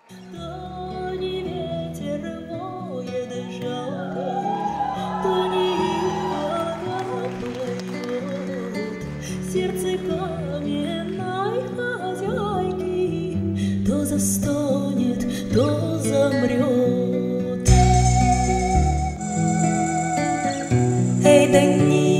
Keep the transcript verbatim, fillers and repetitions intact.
То не ветер воет жарко, то не ива поет, сердце каменной хозяйки то застонет, то замрет. Эй, да не